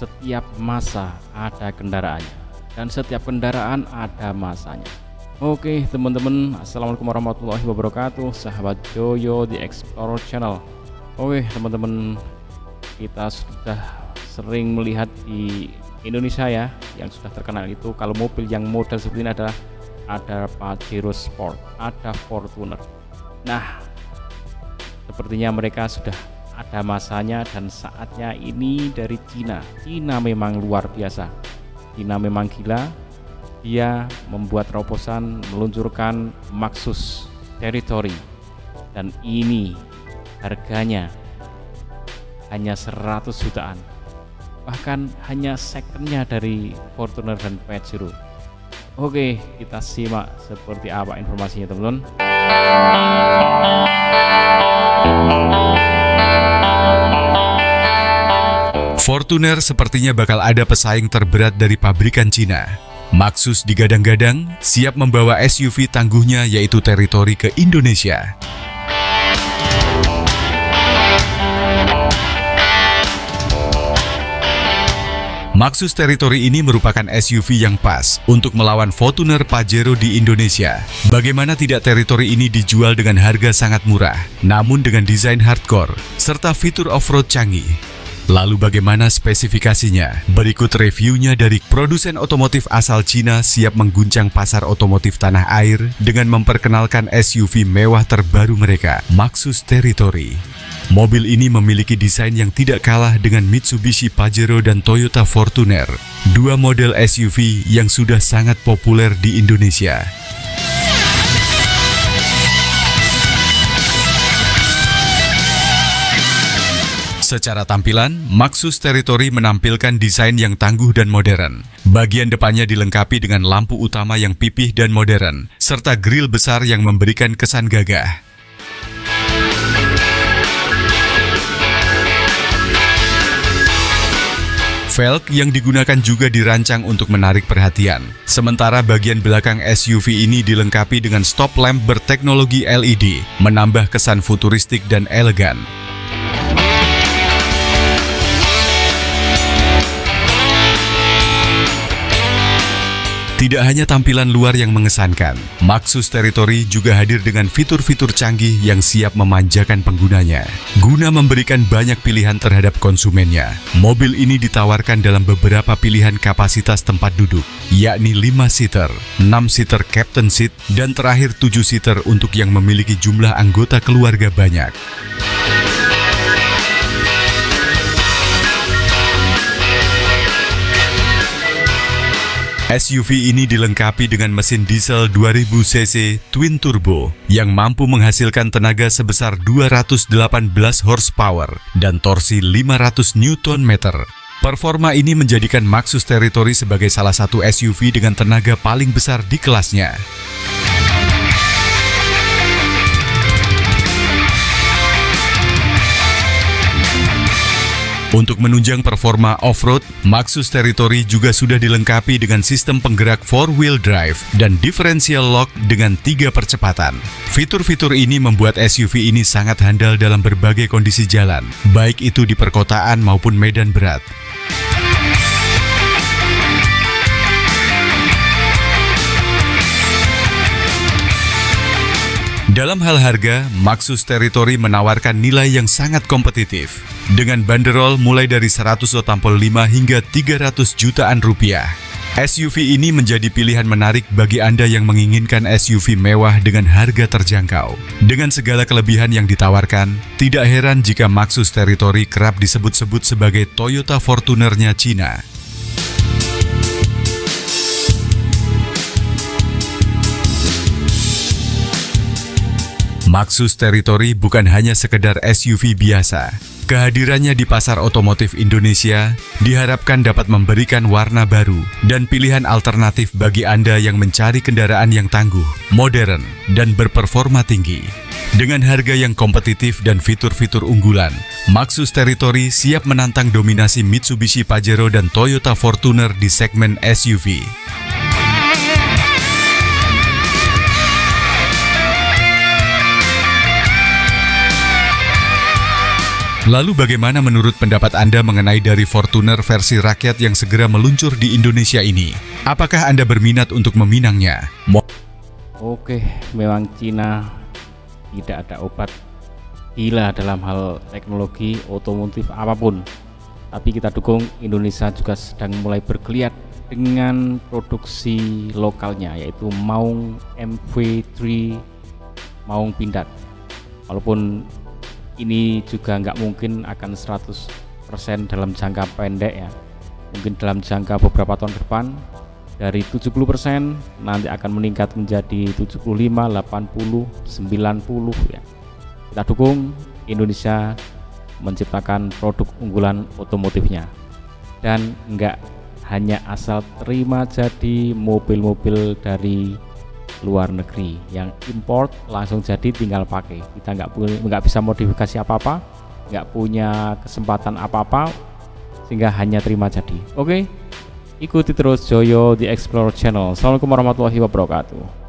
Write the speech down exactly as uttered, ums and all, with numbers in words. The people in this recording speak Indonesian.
setiap masa ada kendaraannya, dan setiap kendaraan ada masanya. Oke teman-teman, assalamualaikum warahmatullahi wabarakatuh, sahabat Joyo The Explorer Channel. Oke teman-teman, kita sudah sering melihat di Indonesia ya, yang sudah terkenal itu kalau mobil yang model seperti ini adalah ada Pajero Sport, ada Fortuner. Nah, sepertinya mereka sudah ada masanya dan saatnya. Ini dari Cina. Cina memang luar biasa. Cina memang gila. Dia membuat terobosan meluncurkan Maxus Territory, dan ini harganya hanya seratus jutaan, bahkan hanya secondnya dari Fortuner dan Pajero. Oke, kita simak seperti apa informasinya teman-teman. Fortuner sepertinya bakal ada pesaing terberat dari pabrikan Cina. Maxus digadang-gadang siap membawa S U V tangguhnya yaitu Territory ke Indonesia. Maxus Territory ini merupakan S U V yang pas untuk melawan Fortuner Pajero di Indonesia. Bagaimana tidak, Territory ini dijual dengan harga sangat murah, namun dengan desain hardcore serta fitur off-road canggih. Lalu bagaimana spesifikasinya? Berikut reviewnya dari produsen otomotif asal Cina siap mengguncang pasar otomotif tanah air dengan memperkenalkan S U V mewah terbaru mereka, Maxus Territory. Mobil ini memiliki desain yang tidak kalah dengan Mitsubishi Pajero dan Toyota Fortuner, dua model S U V yang sudah sangat populer di Indonesia. Secara tampilan, Maxus Territory menampilkan desain yang tangguh dan modern. Bagian depannya dilengkapi dengan lampu utama yang pipih dan modern, serta grill besar yang memberikan kesan gagah. Velg yang digunakan juga dirancang untuk menarik perhatian. Sementara bagian belakang S U V ini dilengkapi dengan stop lamp berteknologi L E D, menambah kesan futuristik dan elegan. Tidak hanya tampilan luar yang mengesankan, Maxus Territory juga hadir dengan fitur-fitur canggih yang siap memanjakan penggunanya. Guna memberikan banyak pilihan terhadap konsumennya, mobil ini ditawarkan dalam beberapa pilihan kapasitas tempat duduk, yakni lima seater, enam seater captain seat, dan terakhir tujuh seater untuk yang memiliki jumlah anggota keluarga banyak. S U V ini dilengkapi dengan mesin diesel dua ribu cc twin turbo yang mampu menghasilkan tenaga sebesar dua ratus delapan belas horsepower dan torsi lima ratus newton meter. Performa ini menjadikan Maxus Territory sebagai salah satu S U V dengan tenaga paling besar di kelasnya. Untuk menunjang performa off-road, Maxus Territory juga sudah dilengkapi dengan sistem penggerak four-wheel drive dan differential lock dengan tiga percepatan. Fitur-fitur ini membuat S U V ini sangat handal dalam berbagai kondisi jalan, baik itu di perkotaan maupun medan berat. Dalam hal harga, Maxus Territory menawarkan nilai yang sangat kompetitif, dengan banderol mulai dari seratus lima hingga tiga ratus jutaan rupiah. S U V ini menjadi pilihan menarik bagi Anda yang menginginkan S U V mewah dengan harga terjangkau. Dengan segala kelebihan yang ditawarkan, tidak heran jika Maxus Territory kerap disebut-sebut sebagai Toyota Fortuner-nya Cina. Maxus Territory bukan hanya sekedar S U V biasa. Kehadirannya di pasar otomotif Indonesia diharapkan dapat memberikan warna baru dan pilihan alternatif bagi Anda yang mencari kendaraan yang tangguh, modern, dan berperforma tinggi. Dengan harga yang kompetitif dan fitur-fitur unggulan, Maxus Territory siap menantang dominasi Mitsubishi Pajero dan Toyota Fortuner di segmen S U V. Lalu bagaimana menurut pendapat Anda mengenai dari Fortuner versi rakyat yang segera meluncur di Indonesia ini? Apakah Anda berminat untuk meminangnya? Mo Oke, memang Cina tidak ada obat gila dalam hal teknologi otomotif apapun. Tapi kita dukung Indonesia juga sedang mulai bergeliat dengan produksi lokalnya, yaitu Maung M V tiga Maung Pindad. Walaupun ini juga nggak mungkin akan seratus persen dalam jangka pendek ya, mungkin dalam jangka beberapa tahun ke depan dari tujuh puluh persen nanti akan meningkat menjadi tujuh puluh lima, delapan puluh, sembilan puluh ya. Kita dukung Indonesia menciptakan produk unggulan otomotifnya dan nggak hanya asal terima jadi mobil-mobil dari luar negeri yang import langsung jadi tinggal pakai. Kita nggak nggak bisa modifikasi apa-apa, nggak punya kesempatan apa-apa, sehingga hanya terima jadi. Oke, ikuti terus Joyo The Explorer Channel. Assalamualaikum warahmatullahi wabarakatuh.